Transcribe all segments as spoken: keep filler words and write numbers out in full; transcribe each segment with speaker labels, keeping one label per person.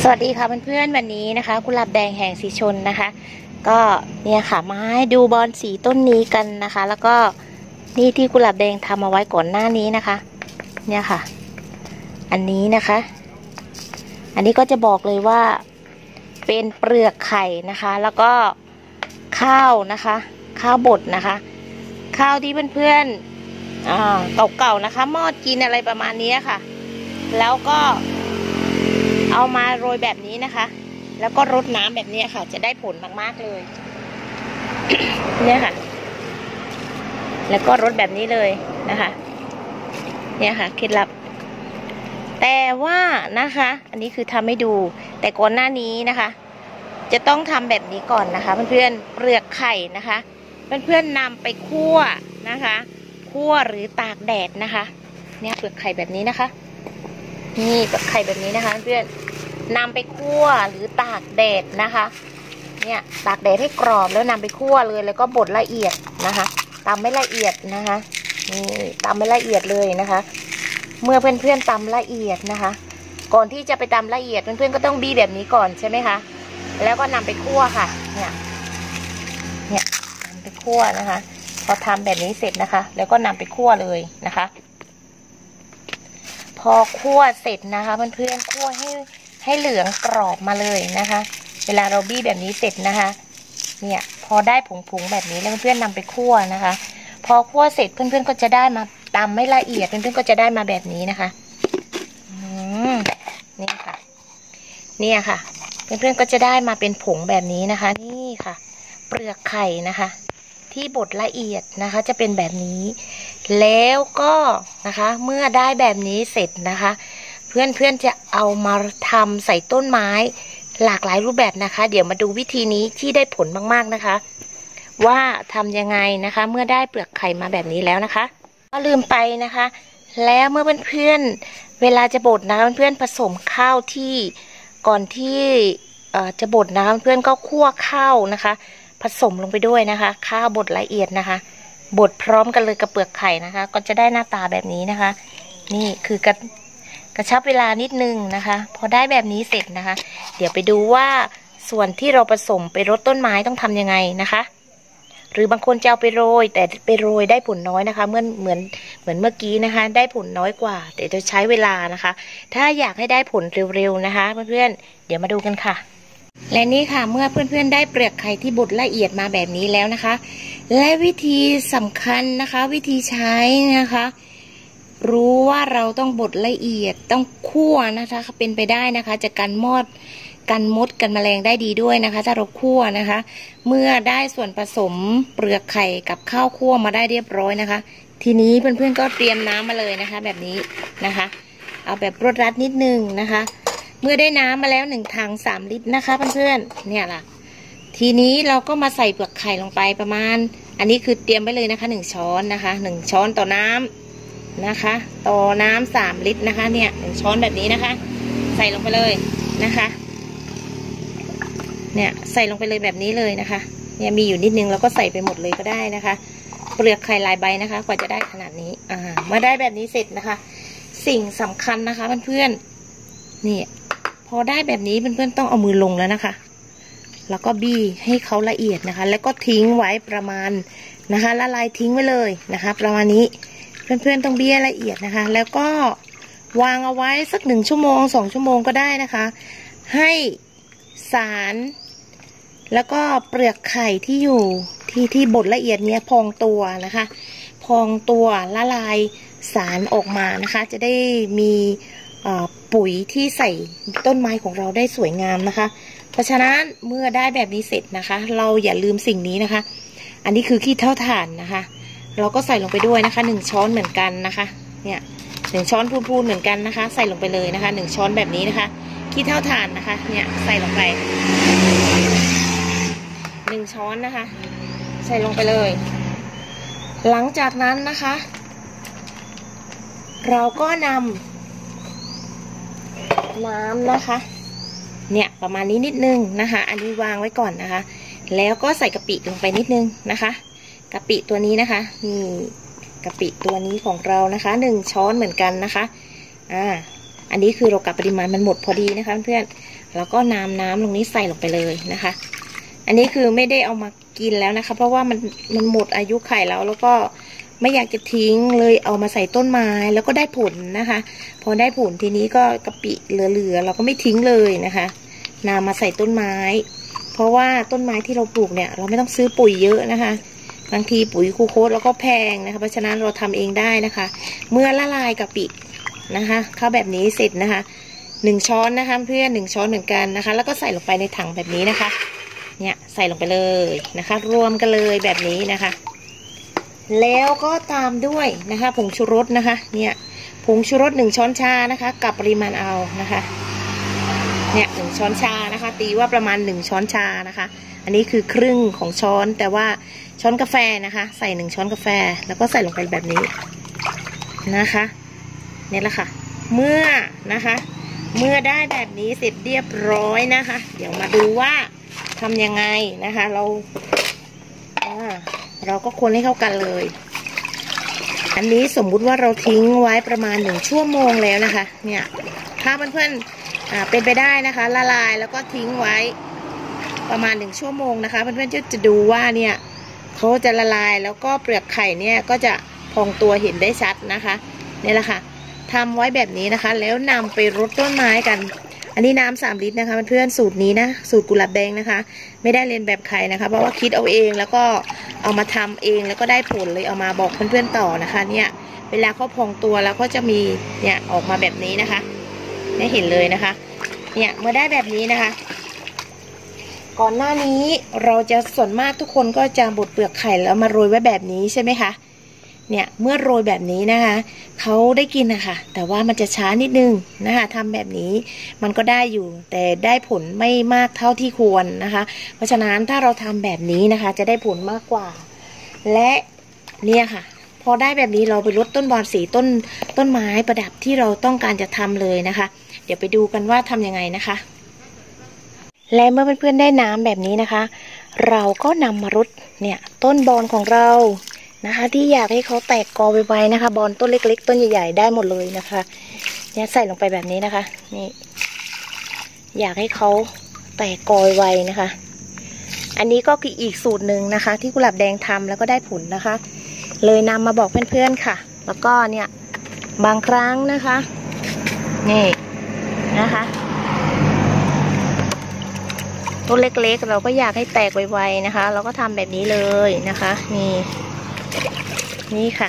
Speaker 1: สวัสดีค่ะเพื่อนๆวันนี้นะคะกุหลาบแดงแห่งสีชนนะคะก็เนี่ยค่ะมาให้ดูบอนสีต้นนี้กันนะคะแล้วก็นี่ที่กุหลาบแดงทำเอาไว้ก่อนหน้านี้นะคะเนี่ยค่ะอันนี้นะคะอันนี้ก็จะบอกเลยว่าเป็นเปลือกไข่นะคะแล้วก็ข้าวนะคะข้าวบดนะคะข้าวที่เพื่อนๆอ่าเก่าๆนะคะหม้อกินอะไรประมาณนี้ค่ะแล้วก็เอามาโรยแบบนี้นะคะแล้วก็รดน้ำแบบนี้ค่ะจะได้ผลมากๆเลย เนี่ยค่ะแล้วก็รดแบบนี้เลยนะคะเนี่ยค่ะเคล็ดลับแต่ว่านะคะอันนี้คือทำให้ดูแต่ก่อนหน้านี้นะคะจะต้องทำแบบนี้ก่อนนะคะเพื่อนๆเปลือกไข่นะคะเพื่อนๆนำไปคั่วนะคะคั่วหรือตากแดดนะคะเนี่ยเปลือกไข่แบบนี้นะคะนี่เปลือกไข่แบบนี้นะคะเพื่อนนำไปคั่วหรือตากแดดนะคะเนี่ยตากแดดให้กรอบแล้วนำไปคั่วเลยแล้วก็บดละเอียดนะคะตำไม่ละเอียดนะคะนี่ตำไม่ละเอียดเลยนะคะเมื่อเพื่อนๆตำละเอียดนะคะก่อนที่จะไปตำละเอียดเพื่อนๆก็ต้องบี้แบบนี้ก่อนใช่ไหมคะแล้วก็นำไปคั่วค่ะเนี่ยเนี่ยนำไปคั่วนะคะพอทำแบบนี้เสร็จนะคะแล้วก็นำไปคั่วเลยนะคะพอคั่วเสร็จนะคะเพื่อนๆคั่วให้ให้เหลืองกรอบมาเลยนะคะเวลาเราบี้แบบนี้เสร็จนะคะเนี่ยพอได้ผงๆแบบนี้แล้วเพื่อนๆนำไปคั่วนะคะพอคั่วเสร็จเพื่อนๆก็จะได้มาตำไม่ละเอียดเพื่อนๆก็จะได้มาแบบนี้นะคะอืมนี่ค่ะเนี่ยค่ะเพื่อนๆก็จะได้มาเป็นผงแบบนี้นะคะนี่ค่ะเปลือกไข่นะคะที่บดละเอียดนะคะจะเป็นแบบนี้แล้วก็นะคะเมื่อได้แบบนี้เสร็จนะคะเพื่อนๆจะเอามาทำใส่ต้นไม้หลากหลายรูปแบบนะคะเดี๋ยวมาดูวิธีนี้ที่ได้ผลมากๆนะคะว่าทำยังไงนะคะเมื่อได้เปลือกไข่มาแบบนี้แล้วนะคะก็ลืมไปนะคะแล้วเมื่อเพื่อนๆเวลาจะบดนะคะเพื่อนๆผสมข้าวที่ก่อนที่จะบดนะคะเพื่อนๆก็คั่วข้าวนะคะผสมลงไปด้วยนะคะข้าวบดละเอียดนะคะบดพร้อมกันเลยกับเปลือกไข่นะคะก็จะได้หน้าตาแบบนี้นะคะนี่คือกระกระชับเวลานิดนึงนะคะพอได้แบบนี้เสร็จนะคะเดี๋ยวไปดูว่าส่วนที่เราผสมไปรดต้นไม้ต้องทำยังไงนะคะหรือบางคนจะเอาไปโรยแต่ไปโรยได้ผลน้อยนะคะเหมือนเหมือนเหมือนเมื่อกี้นะคะได้ผลน้อยกว่าแต่จะใช้เวลานะคะถ้าอยากให้ได้ผลเร็วๆนะคะเพื่อนๆเดี๋ยวมาดูกันค่ะและนี่ค่ะเมื่อเพื่อนๆได้เปลือกไข่ที่บดละเอียดมาแบบนี้แล้วนะคะและวิธีสำคัญนะคะวิธีใช้นะคะรู้ว่าเราต้องบดละเอียดต้องคั่วนะคะเป็นไปได้นะคะจะกันมอดกันมดกันแมลงได้ดีด้วยนะคะถ้าเราคั่วนะคะเมื่อได้ส่วนผสมเปลือกไข่กับข้าวคั่วมาได้เรียบร้อยนะคะทีนี้เพื่อนๆก็เตรียมน้ำมาเลยนะคะแบบนี้นะคะเอาแบบรดรัดนิดนึงนะคะเมื่อได้น้ำมาแล้วหนึ่งถังสามลิตรนะคะเพื่อนๆเนี่ยล่ะทีนี้เราก็มาใส่เปลือกไข่ลงไปประมาณอันนี้คือเตรียมไว้เลยนะคะหนึ่งช้อนนะคะหนึ่งช้อนต่อน้ำนะคะต่อน้ำสามลิตรนะคะเนี่ยหนึ่งช้อนแบบนี้นะคะใส่ลงไปเลยนะคะเนี่ยใส่ลงไปเลยแบบนี้เลยนะคะเนี่ยมีอยู่นิดนึงเราก็ใส่ไปหมดเลยก็ได้นะคะเปลือกไข่ลายใบนะคะกว่าจะได้ขนาดนี้อ่าเมื่อได้แบบนี้เสร็จนะคะสิ่งสำคัญนะคะเพื่อนๆนี่พอได้แบบนี้เพื่อนๆต้องเอามือลงแล้วนะคะแล้วก็บี้ให้เขาละเอียดนะคะแล้วก็ทิ้งไว้ประมาณนะคะละลายทิ้งไว้เลยนะคะประมาณนี้เพื่อนๆต้องบี้ละเอียดนะคะแล้วก็วางเอาไว้สักหนึ่งชั่วโมงสองชั่วโมงก็ได้นะคะให้สารแล้วก็เปลือกไข่ที่อยู่ที่ที่บดละเอียดเนี้ยพองตัวนะคะพองตัวละลายสารออกมานะคะจะได้มีปุ๋ยที่ใส่ต้นไม้ของเราได้สวยงามนะคะเพราะฉะนั้นเมื่อได้แบบนี้เสร็จนะคะเราอย่าลืมสิ่งนี้นะคะอันนี้คือขี้เถ้าถ่านนะคะเราก็ใส่ลงไปด้วยนะคะหนึ่งช้อนเหมือนกันนะคะเนี่ยหนึ่งช้อนพูนๆเหมือนกันนะคะใส่ลงไปเลยนะคะหนึ่งช้อนแบบนี้นะคะขี้เถ้าถ่านนะคะเนี่ยใส่ลงไปหนึ่งช้อนนะคะใส่ลงไปเลยหลังจากนั้นนะคะเราก็นำน้ำนะคะเนี่ยประมาณนี้นิดนึงนะคะอันนี้วางไว้ก่อนนะคะแล้วก็ใส่กะปิลงไปนิดนึงนะคะกะปิตัวนี้นะคะนี่กะปิตัวนี้ของเรานะคะหนึ่งช้อนเหมือนกันนะคะอ่าอันนี้คือเรากะปริมาณมันหมดพอดีนะคะเพื่อนแล้วก็น้ำน้ำตรงนี้ใส่ลงไปเลยนะคะอันนี้คือไม่ได้เอามากินแล้วนะคะเพราะว่ามันมันหมดอายุไข่แล้วแล้วก็ไม่อยากจะทิ้งเลยเอามาใส่ต้นไม้แล้วก็ได้ผลนะคะพอได้ผลทีนี้ก็กะปิเหลือๆเราก็ไม่ทิ้งเลยนะคะนำมาใส่ต้นไม้เพราะว่าต้นไม้ที่เราปลูกเนี่ยเราไม่ต้องซื้อปุ๋ยเยอะนะคะบางทีปุ๋ยคูโคสแล้วก็แพงนะคะเพราะฉะนั้นเราทำเองได้นะคะเมื่อละลายกะปินะคะเข้าแบบนี้เสร็จนะคะหนึ่งช้อนนะคะเพื่อนหนึ่งช้อนเหมือนกันนะคะแล้วก็ใส่ลงไปในถังแบบนี้นะคะเนี่ยใส่ลงไปเลยนะคะรวมกันเลยแบบนี้นะคะแล้วก็ตามด้วยนะคะผงชูรสนะคะเนี่ยผงชูรสหนึ่งช้อนชานะคะกับปริมาณเอานะคะเนี่ยหนึ่งช้อนชานะคะตีว่าประมาณหนึ่งช้อนชานะคะอันนี้คือครึ่งของช้อนแต่ว่าช้อนกาแฟนะคะใส่หนึ่งช้อนกาแฟแล้วก็ใส่ลงไปแบบนี้นะคะเนี่ยแหละค่ะเมื่อนะคะเมื่อได้แบบนี้เสร็จเรียบร้อยนะคะเดี๋ยวมาดูว่าทำยังไงนะคะเราเราก็คนให้เข้ากันเลยอันนี้สมมุติว่าเราทิ้งไว้ประมาณหนึ่งชั่วโมงแล้วนะคะเนี่ยถ้าเพื่อนๆอ่าเป็นไปได้นะคะละลายแล้วก็ทิ้งไว้ประมาณหนึ่งชั่วโมงนะคะเพื่อนๆจะจะดูว่าเนี่ยเขาจะละลายแล้วก็เปลือกไข่เนี่ยก็จะพองตัวเห็นได้ชัดนะคะนี่แหละค่ะทำไว้แบบนี้นะคะแล้วนำไปรดต้นไม้กันอันนี้น้ำสามลิตรนะคะเพื่อนๆสูตรนี้นะสูตรกุหลาบแดงนะคะไม่ได้เรียนแบบใครนะคะเพราะว่าคิดเอาเองแล้วก็เอามาทำเองแล้วก็ได้ผลเลยเอามาบอกเพื่อนๆต่อนะคะเนี่ยเวลาเขาพองตัวแล้วก็จะมีเนี่ยออกมาแบบนี้นะคะได้เห็นเลยนะคะเนี่ยเมื่อได้แบบนี้นะคะก่อนหน้านี้เราจะส่วนมากทุกคนก็จะบดเปลือกไข่แล้วมาโรยไว้แบบนี้ใช่ไหมคะเนี่ยเมื่อโรยแบบนี้นะคะเขาได้กินนะคะแต่ว่ามันจะช้านิดนึงนะคะทำแบบนี้มันก็ได้อยู่แต่ได้ผลไม่มากเท่าที่ควรนะคะเพราะฉะนั้นถ้าเราทำแบบนี้นะคะจะได้ผลมากกว่าและเนี่ยค่ะพอได้แบบนี้เราไปลดต้นบอนสีต้นต้นไม้ประดับที่เราต้องการจะทำเลยนะคะเดี๋ยวไปดูกันว่าทำยังไงนะคะและเมื่อเพื่อนๆได้น้ำแบบนี้นะคะเราก็นำมารดเนี่ยต้นบอนของเรานะคะที่อยากให้เขาแตกกอไวๆนะคะบอนต้นเล็กๆต้นใหญ่ๆได้หมดเลยนะคะเนี่ยใส่ลงไปแบบนี้นะคะนี่อยากให้เขาแตกกอไวๆนะคะอันนี้ก็คืออีกสูตรหนึ่งนะคะที่กุหลาบแดงทำแล้วก็ได้ผลนะคะเลยนำมาบอกเพื่อนๆค่ะแล้วก็เนี่ยบางครั้งนะคะนี่นะคะต้นเล็กๆเราก็อยากให้แตกไวๆนะคะเราก็ทำแบบนี้เลยนะคะนี่นี่ค่ะ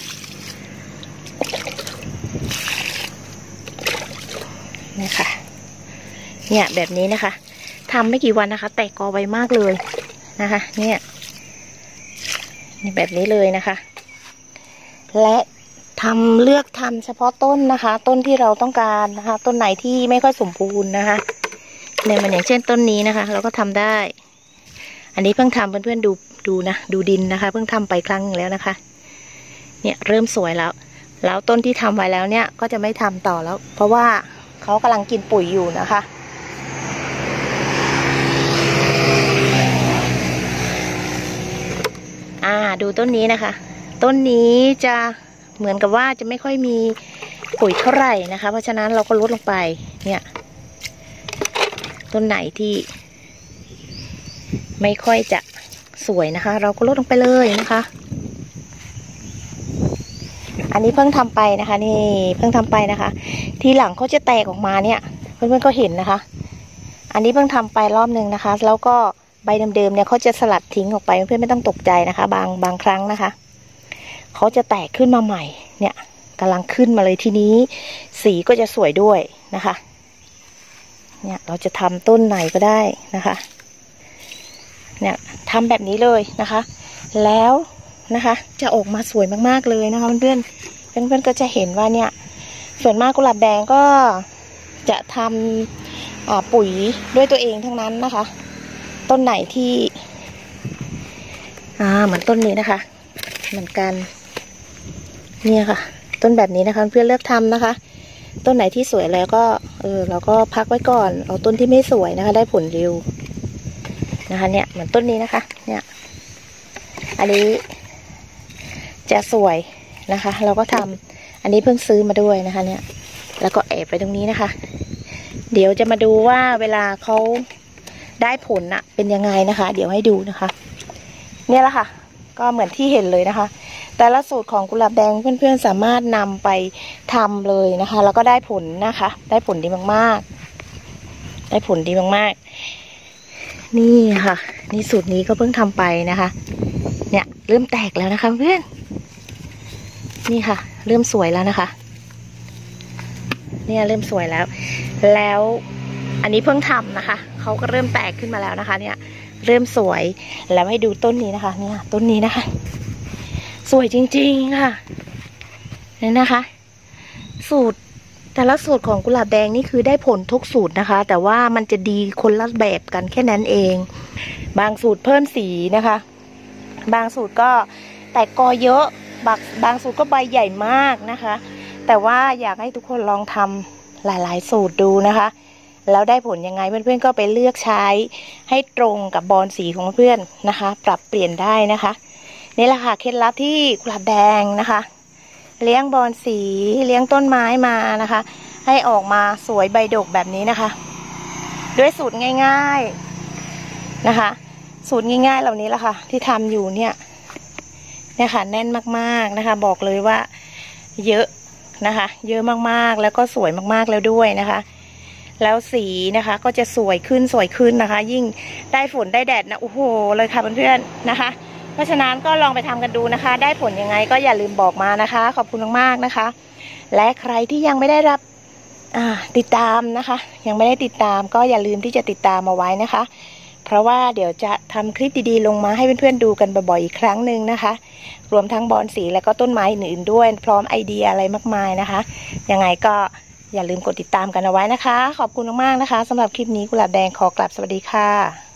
Speaker 1: นี่ค่ะเนี่ยแบบนี้นะคะทำไม่กี่วันนะคะแตกกอไวมากเลยนะคะเนี่ยนี่แบบนี้เลยนะคะและทำเลือกทำเฉพาะต้นนะคะต้นที่เราต้องการนะคะต้นไหนที่ไม่ค่อยสมบูรณ์นะคะเนี่ยมันอย่างเช่นต้นนี้นะคะเราก็ทำได้อันนี้เพิ่งทำเพื่อนๆดูดูนะดูดินนะคะเพิ่งทำไปครั้งนึงแล้วนะคะเนี่ยเริ่มสวยแล้วแล้วต้นที่ทำไว้แล้วเนี่ยก็จะไม่ทำต่อแล้วเพราะว่าเขากำลังกินปุ๋ยอยู่นะคะอ่าดูต้นนี้นะคะต้นนี้จะเหมือนกับว่าจะไม่ค่อยมีปุ๋ยเท่าไหร่นะคะเพราะฉะนั้นเราก็ลดลงไปเนี่ยต้นไหนที่ไม่ค่อยจะสวยนะคะเราก็ลดลงไปเลยนะคะอันนี้เพิ่งทำไปนะคะนี่เพิ่งทำไปนะคะทีหลังเขาจะแตกออกมาเนี่ยเพื่อนๆก็เห็นนะคะอันนี้เพิ่งทำไปรอบนึงนะคะแล้วก็ใบเดิมๆเนี่ยเขาจะสลัดทิ้งออกไปเพื่อนๆไม่ต้องตกใจนะคะบางบางครั้งนะคะเขาจะแตกขึ้นมาใหม่เนี่ยกำลังขึ้นมาเลยทีนี้สีก็จะสวยด้วยนะคะเนี่ยเราจะทำต้นไหนก็ได้นะคะเนี่ยทำแบบนี้เลยนะคะแล้วนะคะจะออกมาสวยมากๆเลยนะคะเพื่อนๆเพื่อนๆก็จะเห็นว่าเนี่ยส่วนมากกุหลาบแดงก็จะทำปุ๋ยด้วยตัวเองทั้งนั้นนะคะต้นไหนที่อ่าเหมือนต้นนี้นะคะเหมือนกันเนี่ยค่ะต้นแบบนี้นะคะเพื่อนเลือกทำนะคะต้นไหนที่สวยแล้วก็เออเราก็พักไว้ก่อนเอาต้นที่ไม่สวยนะคะได้ผลเร็วนะคะเนี่ยเหมือนต้นนี้นะคะเนี่ยอันนี้จะสวยนะคะเราก็ทำอันนี้เพิ่งซื้อมาด้วยนะคะเนี่ยแล้วก็แอบไปตรงนี้นะคะเดี๋ยวจะมาดูว่าเวลาเขาได้ผลอะเป็นยังไงนะคะเดี๋ยวให้ดูนะคะเนี่ยแหละค่ะก็เหมือนที่เห็นเลยนะคะแต่ละสูตรของกุหลาบแดงเพื่อนๆสามารถนำไปทำเลยนะคะแล้วก็ได้ผลนะคะได้ผลดีมากๆได้ผลดีมากๆนี่ค่ะนี่สูตรนี้ก็เพิ่งทำไปนะคะเนี่ยเริ่มแตกแล้วนะคะเพื่อนนี่ค่ะเริ่มสวยแล้วนะคะเนี่ยเริ่มสวยแล้วแล้วอันนี้เพิ่งทำนะคะเขาก็เริ่มแตกขึ้นมาแล้วนะคะเนี่ยเริ่มสวยแล้วให้ดูต้นนี้นะคะเนี่ยต้นนี้นะคะสวยจริงๆค่ะนี่นะคะสูตรแต่ละสูตรของกุหลาบแดงนี่คือได้ผลทุกสูตรนะคะแต่ว่ามันจะดีคนละแบบกันแค่นั้นเองบางสูตรเพิ่มสีนะคะบางสูตรก็แตกกอเยอะบางบางสูตรก็ใบใหญ่มากนะคะแต่ว่าอยากให้ทุกคนลองทำหลายๆสูตรดูนะคะแล้วได้ผลยังไงเพื่อนๆก็ไปเลือกใช้ให้ตรงกับบอลสีของเพื่อนนะคะปรับเปลี่ยนได้นะคะนี่แหละค่ะเคล็ดลับที่กุหลาบแดงนะคะเลี้ยงบอลสีเลี้ยงต้นไม้มานะคะให้ออกมาสวยใบดกแบบนี้นะคะด้วยสูตรง่ายๆนะคะสูตรง่ายๆเหล่านี้แหละค่ะที่ทำอยู่เนี่ยเนี่ยค่ะแน่นมากๆนะคะบอกเลยว่าเยอะนะคะเยอะมากๆแล้วก็สวยมากๆแล้วด้วยนะคะแล้วสีนะคะก็จะสวยขึ้นสวยขึ้นนะคะยิ่งได้ฝนได้แดดนะโอ้โหเลยค่ะเพื่อนๆนะคะเพราะฉะนั้นก็ลองไปทำกันดูนะคะได้ผลยังไงก็อย่าลืมบอกมานะคะขอบคุณมากๆนะคะและใครที่ยังไม่ได้รับติดตามนะคะยังไม่ได้ติดตามก็อย่าลืมที่จะติดตามมาไว้นะคะเพราะว่าเดี๋ยวจะทำคลิปดีๆลงมาให้เพื่อนๆดูกันบ่อยๆอีกครั้งหนึ่งนะคะรวมทั้งบอนสีและก็ต้นไม้อื่นๆด้วยพร้อมไอเดียอะไรมากมายนะคะยังไงก็อย่าลืมกดติดตามกันเอาไว้นะคะขอบคุณมากๆนะคะสำหรับคลิปนี้กุหลาบแดงขอกลับสวัสดีค่ะ